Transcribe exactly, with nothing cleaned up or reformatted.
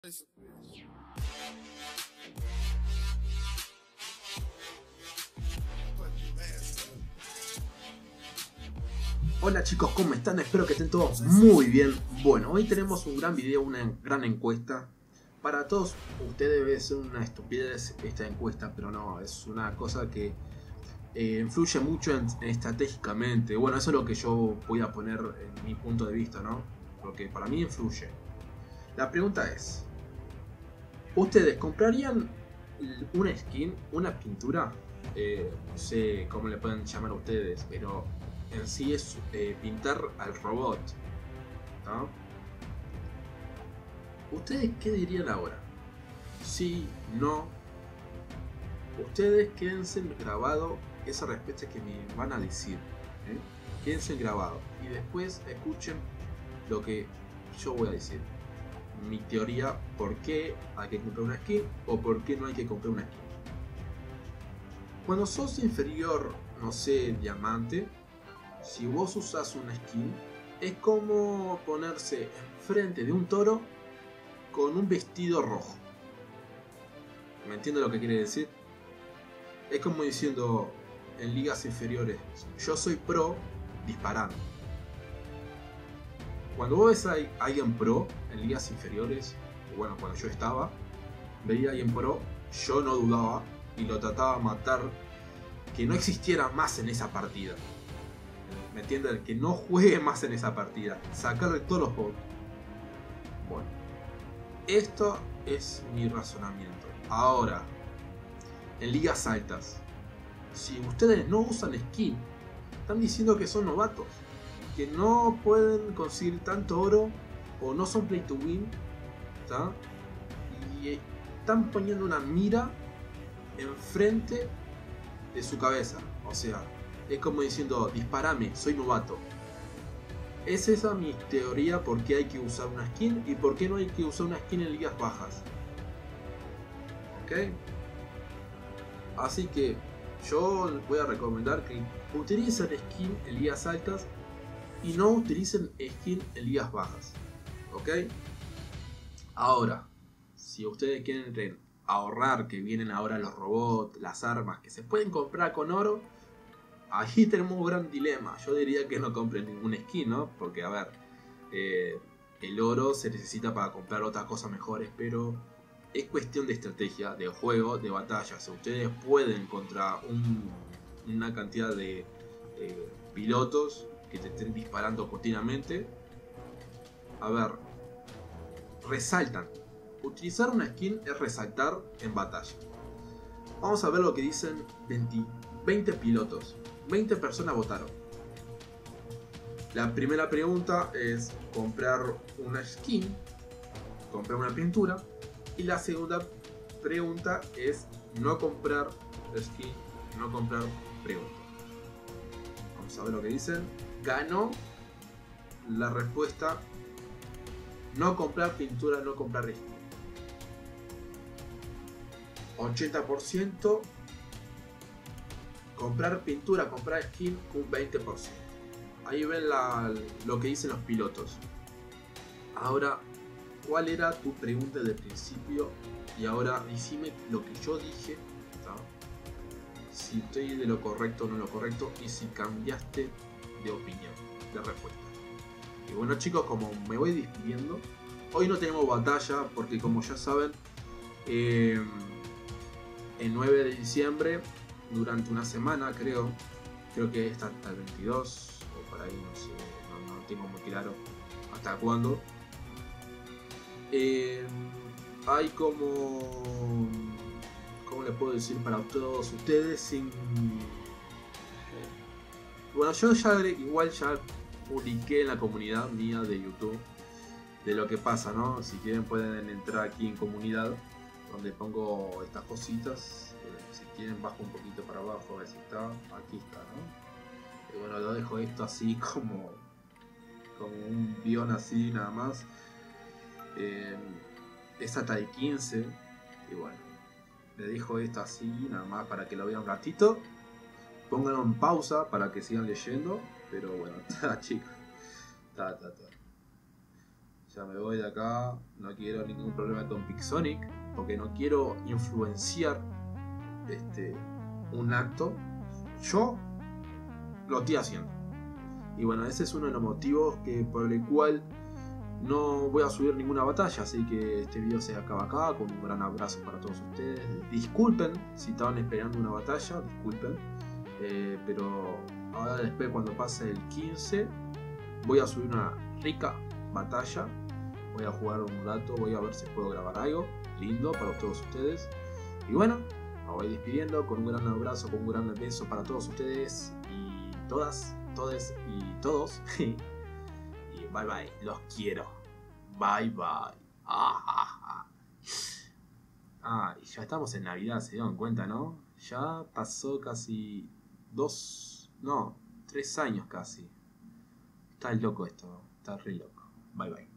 Hola chicos, ¿cómo están? Espero que estén todos muy bien. Bueno, hoy tenemos un gran video, una gran encuesta. Para todos ustedes debe ser una estupidez esta encuesta, pero no, es una cosa que eh, influye mucho en, en estratégicamente. Bueno, eso es lo que yo voy a poner en mi punto de vista, ¿no? Porque para mí influye. La pregunta es, ¿ustedes comprarían una skin, una pintura? Eh, no sé cómo le pueden llamar a ustedes, pero en sí es eh, pintar al robot, ¿no? ¿Ustedes qué dirían ahora? Sí, no. Ustedes quédense grabado esa respuesta que me van a decir, ¿eh? Quédense grabado y después escuchen lo que yo voy a decir. Mi teoría, por qué hay que comprar una skin o por qué no hay que comprar una skin. Cuando sos inferior, no sé, diamante, si vos usás una skin, es como ponerse enfrente de un toro con un vestido rojo. ¿Me entiende lo que quiere decir? Es como diciendo en ligas inferiores, yo soy pro disparando. Cuando vos ves a alguien pro en ligas inferiores, bueno, cuando yo estaba, veía a alguien pro, yo no dudaba y lo trataba de matar, que no existiera más en esa partida. ¿Me entienden? Que no juegue más en esa partida, sacarle todos los bots. Bueno, esto es mi razonamiento. Ahora, en ligas altas, si ustedes no usan skin, están diciendo que son novatos, que no pueden conseguir tanto oro o no son play to win, ¿tá? Y están poniendo una mira enfrente de su cabeza. O sea, es como diciendo, disparame, soy novato. Es esa mi teoría por qué hay que usar una skin y por qué no hay que usar una skin en ligas bajas. ¿Ok? Así que yo les voy a recomendar que utilicen skin en ligas altas y no utilicen skin en ligas bajas. ¿Ok? Ahora, si ustedes quieren ahorrar, que vienen ahora los robots, las armas que se pueden comprar con oro, ahí tenemos un gran dilema. Yo diría que no compren ningún skin, ¿no? Porque, a ver, eh, el oro se necesita para comprar otras cosas mejores, pero es cuestión de estrategia, de juego, de batalla. Si ustedes pueden contra un, una cantidad de eh, pilotos que te estén disparando continuamente, a ver, resaltan. Utilizar una skin es resaltar en batalla. Vamos a ver lo que dicen veinte, veinte pilotos. veinte personas votaron. La primera pregunta es comprar una skin, comprar una pintura. Y la segunda pregunta es no comprar skin, no comprar pregunta. Vamos a ver lo que dicen. Ganó la respuesta no comprar pintura, no comprar skin. ochenta por ciento comprar pintura, comprar skin, un veinte por ciento. Ahí ven la, lo que dicen los pilotos. Ahora, ¿cuál era tu pregunta de principio? Y ahora decime lo que yo dije, ¿tá? Si estoy de lo correcto o no lo correcto y si cambiaste de opinión, de respuesta. Y bueno chicos, como me voy despidiendo, hoy no tenemos batalla porque como ya saben, eh, el nueve de diciembre, durante una semana creo, creo que está hasta el veintidós o por ahí, no sé, no, no tengo muy claro hasta cuándo. Eh, hay como, ¿cómo les puedo decir para todos ustedes sin... Bueno, yo ya igual ya publiqué en la comunidad mía de YouTube de lo que pasa, ¿no? Si quieren pueden entrar aquí en comunidad, donde pongo estas cositas. Eh, si quieren bajo un poquito para abajo, a ver si está, aquí está, ¿no? Y bueno, lo dejo esto así como, como un guión así nada más. Eh, es hasta el quince y bueno, le dejo esto así nada más para que lo vean un ratito, pónganlo en pausa para que sigan leyendo, pero bueno, está chicos, está, está, está. Ya me voy de acá. No quiero ningún problema con Pixonic, porque no quiero influenciar este, un acto. Yo lo estoy haciendo. Y bueno, ese es uno de los motivos que, por el cual no voy a subir ninguna batalla. Así que este video se acaba acá, con un gran abrazo para todos ustedes. Disculpen si estaban esperando una batalla, disculpen. Eh, pero ahora después, cuando pase el quince, voy a subir una rica batalla. Voy a jugar un rato, voy a ver si puedo grabar algo lindo para todos ustedes. Y bueno, me voy despidiendo con un gran abrazo, con un gran beso para todos ustedes y todas, todes y todos. Y bye bye, los quiero. Bye bye. Ah, ah, ah. Ah, y ya estamos en Navidad, se dieron cuenta, ¿no? Ya pasó casi dos, no, tres años casi. Está loco esto, está re loco. Bye bye.